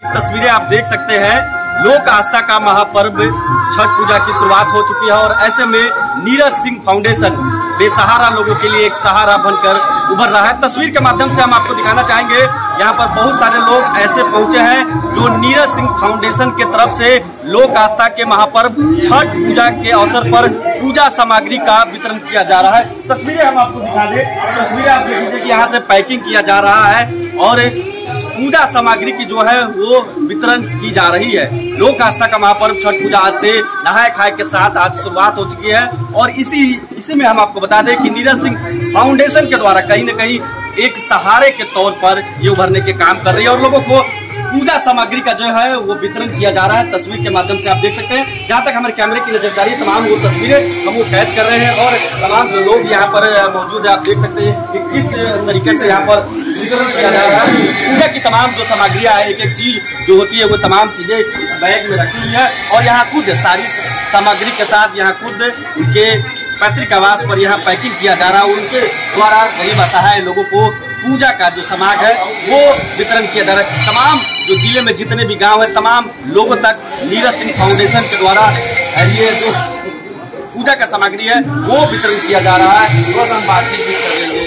तस्वीरें आप देख सकते हैं, लोक आस्था का महापर्व छठ पूजा की शुरुआत हो चुकी है और ऐसे में नीरज सिंह फाउंडेशन बेसहारा लोगों के लिए एक सहारा बनकर उभर रहा है। तस्वीर के माध्यम से हम आपको दिखाना चाहेंगे, यहाँ पर बहुत सारे लोग ऐसे पहुंचे हैं जो नीरज सिंह फाउंडेशन के तरफ से लोक आस्था के महापर्व छठ पूजा के अवसर पर पूजा सामग्री का वितरण किया जा रहा है। तस्वीरें हम आपको दिखा दें, तस्वीरें आप देख लीजिए कि यहाँ से पैकिंग किया जा रहा है और पूजा सामग्री की जो है वो वितरण की जा रही है। लोक आस्था का महापर्व छठ पूजा आज से नहाए खाए के साथ आज शुरुआत हो चुकी है और इसी में हम आपको बता दें कि नीरज सिंह फाउंडेशन के द्वारा कहीं न कहीं एक सहारे के तौर पर ये उभरने के काम कर रही है और लोगों को पूजा सामग्री का जो है वो वितरण किया जा रहा है। तस्वीर के माध्यम से आप देख सकते हैं, जहां तक हमारे कैमरे की नजरदारी है तमाम वो तस्वीरें हम वो कैद कर रहे हैं और तमाम जो लोग यहाँ पर मौजूद है आप देख सकते हैं कि किस तरीके से यहाँ पर वितरण किया जा रहा है। पूजा की तमाम जो सामग्रियाँ है, एक एक चीज जो होती है वो तमाम चीजें इस बैग में रखी हुई है और यहाँ खुद सारी सामग्री के साथ यहाँ खुद उनके पैतृक आवास पर यहाँ पैकिंग किया जा रहा है। उनके द्वारा गरीब असहाय लोगों को पूजा का जो सामान है वो वितरण किया जा रहा है। तमाम जो जिले में जितने भी गांव है तमाम लोगों तक नीरज सिंह फाउंडेशन के द्वारा ये जो पूजा का सामग्री है वो वितरण किया जा रहा है। रोज हम बातचीत भी कर लेंगे,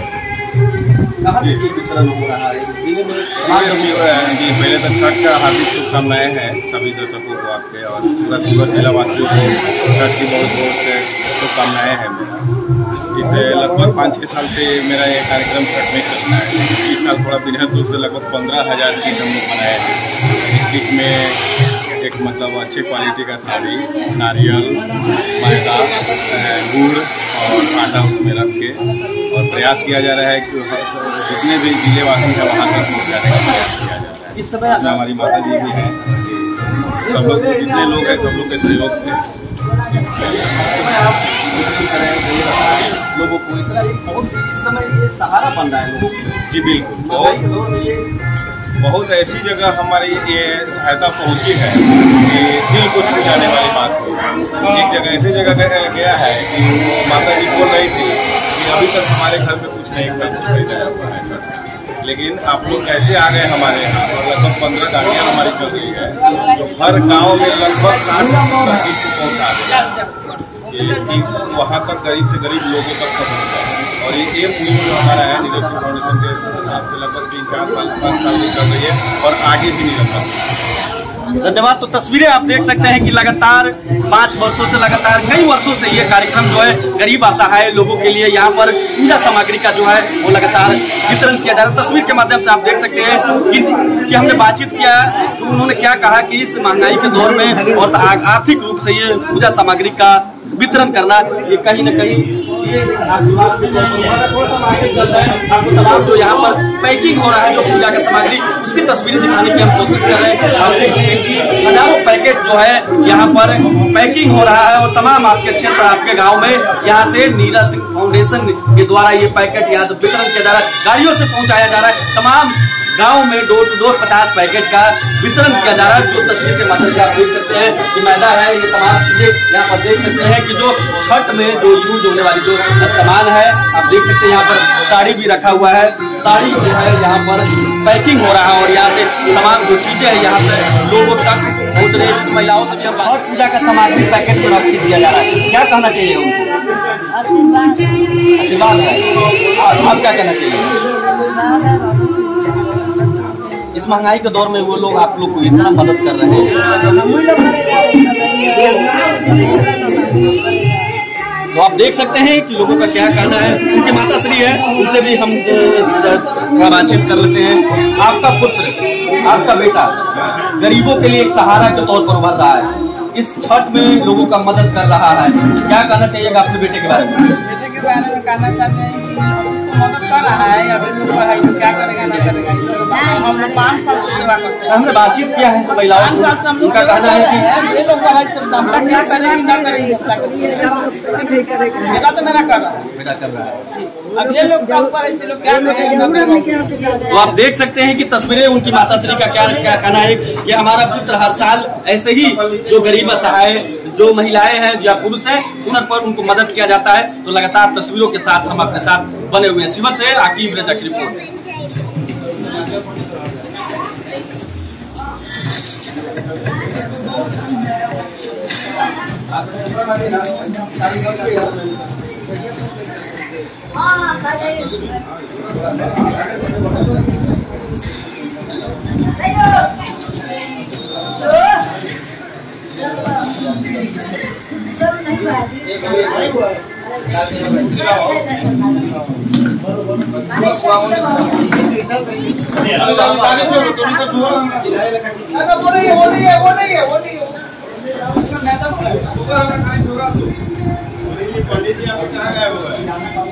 कहाँ से वितरण हो रहा है जिले में? जी पहले तो छठ का हार्दिक शुभकामनाएं हैं सभी दर्शकों को आपके और पूरा शिवहर जिला वासियों को छठ की बहुत बहुत से शुभकामनाएं हैं। मेरा इसे लगभग 5-6 साल से मेरा ये कार्यक्रम छठ में चलता है। इस साल थोड़ा बेहद दूर से लगभग 15,000 किट हम लोग बनाए हैं। इस किट में एक मतलब अच्छे क्वालिटी का साड़ी, नारियल, मैदा, गुड़ और आटा उसमें रख के और प्रयास किया जा रहा है कि जितने भी जिले वासी हैं वहाँ तक पहुँचाने का प्रयास किया जा रहा है। इस समय हमारी माता जी भी हैं, सब लोग जितने लोग हैं सब लोग के सहयोग से लोगों को इस समय ये सहारा बन रहा है लोगों को। जी बिल्कुल, बहुत ऐसी जगह हमारी ये सहायता पहुंची है कि दिल को छू जाने वाली बात हुई। एक जगह ऐसी जगह गया है कि माता जी बोल रही थी कि अभी तक हमारे घर में कुछ नहीं खरीदा जाता है, लेकिन आप लोग कैसे आ गए हमारे यहाँ और लगभग 15 गाड़ियाँ हमारी चल रही है जो हर गाँव में लगभग 60 किट को पहुँचा दें, वहाँ तक गरीब से गरीब लोगों तक पहुँचा। और ये मुहिम जो हमारा है नीरज सिंह फाउंडेशन के नाम से लगभग 3-4 साल 5 साल से चल रही है और आगे भी निरंतर। धन्यवाद। तो तस्वीरें आप देख सकते हैं कि लगातार 5 वर्षों से लगातार कई वर्षों से ये कार्यक्रम जो है गरीब असहाय लोगों के लिए यहाँ पर पूजा सामग्री का जो है वो लगातार वितरण किया जा रहा है। तस्वीर के माध्यम से आप देख सकते हैं कि हमने बातचीत किया तो उन्होंने क्या कहा कि इस महंगाई के दौर में और आर्थिक रूप से ये पूजा सामग्री का वितरण करना ये कहीं न कहीं ये आशीर्वाद चल रहा है। आपको तमाम जो यहाँ पर पैकिंग हो रहा है जो पूजा का सामग्री उसकी तस्वीरें दिखाने की हम कोशिश कर रहे हैं। आप देख लीजिए कि हजारों पैकेट जो है यहाँ पर पैकिंग हो रहा है और तमाम आपके क्षेत्र आपके गांव में यहाँ से नीरज सिंह फाउंडेशन के द्वारा ये पैकेट यहाँ से वितरण किया जा रहा है, गाड़ियों से पहुँचाया जा रहा है। तमाम गांव में डोर टू डोर 50 पैकेट का वितरण किया जा रहा है। जो तस्वीर के माध्यम से आप देख सकते हैं कि मैदा है, ये तमाम चीजें यहाँ पर देख सकते हैं कि जो छठ में जो यूज होने वाली जो सामान है आप देख सकते हैं। यहाँ पर साड़ी भी रखा हुआ है, साड़ी जो है यहाँ पर पैकिंग हो रहा है और यहाँ से तमाम जो चीजें हैं यहाँ से लोगों तक पहुँच रही है। महिलाओं से भी हम छठ पूजा का सामग्री पैकेट जो रख दिया जा रहा है, क्या कहना चाहिए उनको? आशीर्वाद है। आप क्या कहना चाहिए? इस महंगाई के दौर में वो लोग आप लोग को इतना मदद कर रहे हैं तो आप देख सकते हैं कि लोगों का क्या कहना है। उनकी माता श्री है, उनसे भी हम बातचीत कर लेते हैं। आपका पुत्र, आपका बेटा गरीबों के लिए एक सहारा के तौर पर उभर रहा है, इस छठ में लोगों का मदद कर रहा है, क्या कहना चाहिएगा अपने बेटे के बारे में? बेटे के बारे में कहना चाहते हैं कि मदद कर रहा है, अभी तो पढ़ाई तो क्या करेगा ना करेगा। हम 5 साल से सेवा करते हैं, हमने बातचीत किया है महिलाओं से, उनका कहना है कि ये लोग पढ़ाई से क्या करेगी ना करेगी, बेटा तो मेरा कर रहा है, बेटा कर रहा है। अब ये लोग का ऊपर ऐसे लोग क्या करेंगे। तो आप देख सकते हैं कि तस्वीरें उनकी माताश्री का क्या कहना है कि हमारा पुत्र हर साल ऐसे ही जो गरीब असहाय जो महिलाएं हैं या पुरुष हैं उन पर उनको मदद किया जाता है। तो लगातार तस्वीरों के साथ हम अपने साथ बने हुए हैं। शिवर से आकिब रजा की रिपोर्ट। पंडित जी आप कहाँ गए हुए हैं?